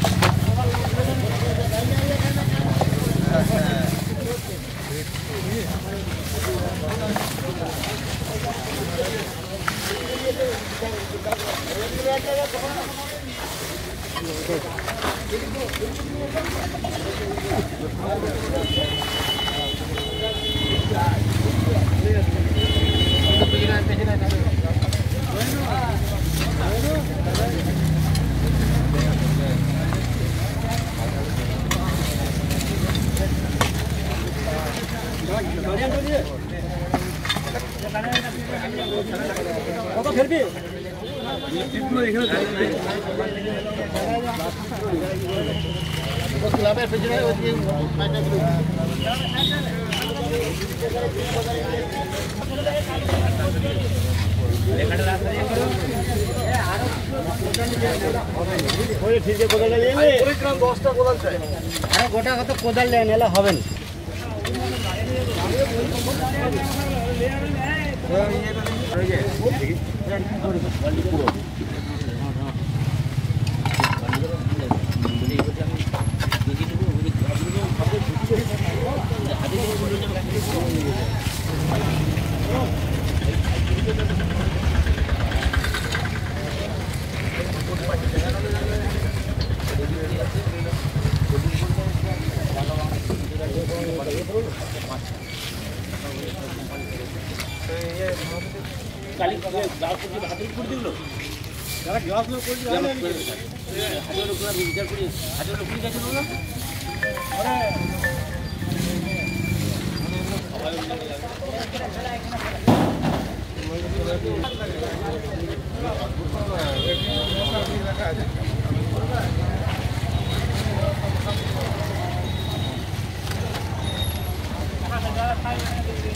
কত খেলবি? ক্লাবের পেছনে গোটা কত কোদাল নিলে হবে না। কালি গ্লাস করে হাতে করে দিল যারা গ্লাস করে দিল হাতে করে বিচার করি হাতে করে গেছে না